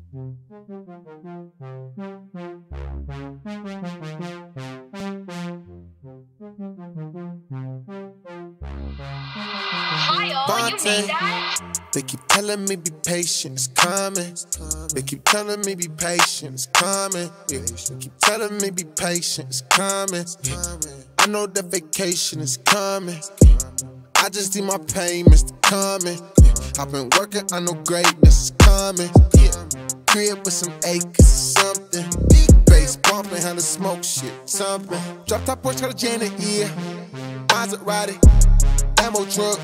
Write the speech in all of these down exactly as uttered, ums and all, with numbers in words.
Bonte, they keep telling me be patient, it's coming. They keep telling me be patient, it's coming. Yeah. They keep telling me be patient, it's coming. Yeah. I know that vacation is coming. I just need my payments to coming. Yeah. I've been working, I know greatness is coming. Yeah. Crib with some acres or something. Bass bumping, how the smoke shit, something. Drop top Porsche, got a Janet, yeah. Maserati, ammo truck.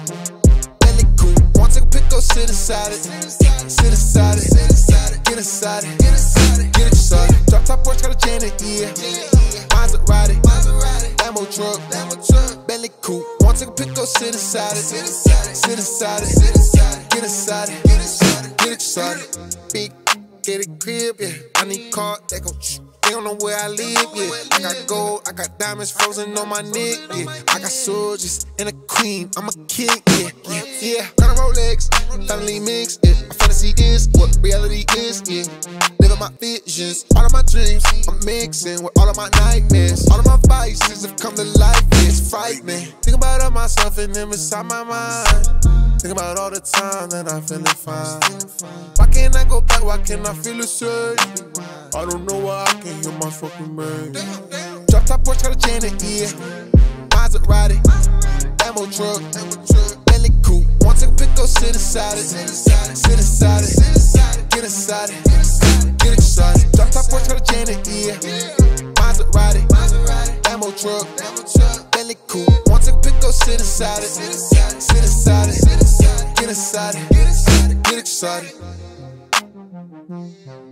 Want to pick up, sit inside it, sit inside it, get inside it, get inside it. Drop top Porsche, got a Janet, yeah. Maserati, ammo truck, Bentley coupe. Want to pick up, sit inside it, sit inside it, get inside it, get inside it. Big, get a crib, yeah. I need car that go. They don't know where I live, yeah. I got gold, I got diamonds frozen on my neck, yeah. I got soldiers and a queen, I'm a king, yeah, yeah, yeah. Got a Rolex, family mix, yeah. My fantasy is what reality is, yeah. Living my visions, all of my dreams, I'm mixing with all of my nightmares. All of my vices have come to life, yeah, it's frightening. Think about all myself and them inside my mind. Think about all the time that I'm feeling fine. Why can't I go back, why can't I feel the same? I don't know why I can't hear my fucking brain. Drop top Porsche, got a Janet, yeah. Maserati, ammo truck, Bentley coupe. Want to pick up, sit inside it, sit inside it, get inside it, get inside it. Drop top Porsche, got a Janet, yeah. Maserati, ammo truck, Bentley coupe. Want to pick up, sit inside it, sit inside it, get inside it, get excited.